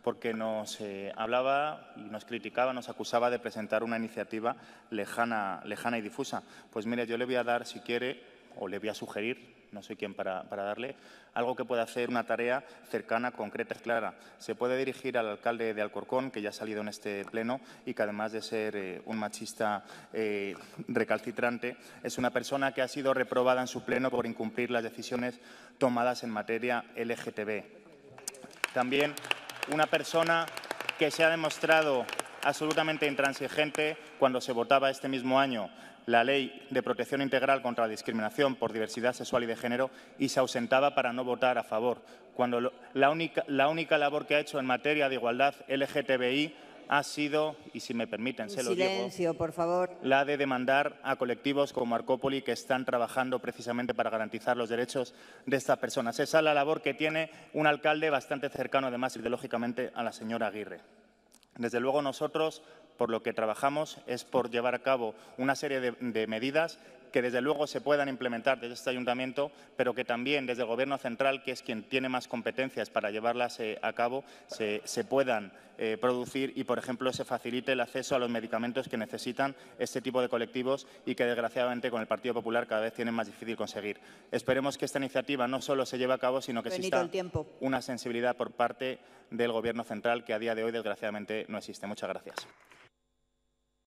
porque nos hablaba y nos criticaba, nos acusaba de presentar una iniciativa lejana y difusa. Pues mire, yo le voy a dar, si quiere, o le voy a sugerir, no soy quien para darle, algo que pueda hacer una tarea cercana, concreta y clara. Se puede dirigir al alcalde de Alcorcón, que ya ha salido en este pleno y que además de ser un machista recalcitrante, es una persona que ha sido reprobada en su pleno por incumplir las decisiones tomadas en materia LGTB. También una persona que se ha demostrado absolutamente intransigente cuando se votaba este mismo año la Ley de Protección Integral contra la Discriminación por Diversidad Sexual y de Género y se ausentaba para no votar a favor, cuando la única labor que ha hecho en materia de igualdad LGTBI ha sido, y si me permiten, se lo digo, silencio, por favor, la de demandar a colectivos como Arcópoli que están trabajando precisamente para garantizar los derechos de estas personas. Esa es la labor que tiene un alcalde bastante cercano, además, ideológicamente, a la señora Aguirre. Desde luego nosotros, por lo que trabajamos, es por llevar a cabo una serie de medidas que desde luego se puedan implementar desde este ayuntamiento, pero que también desde el Gobierno central, que es quien tiene más competencias para llevarlas a cabo, se puedan producir y, por ejemplo, se facilite el acceso a los medicamentos que necesitan este tipo de colectivos y que, desgraciadamente, con el Partido Popular cada vez tienen más difícil conseguir. Esperemos que esta iniciativa no solo se lleve a cabo, sino que exista una sensibilidad por parte del Gobierno central que a día de hoy, desgraciadamente, no existe. Muchas gracias.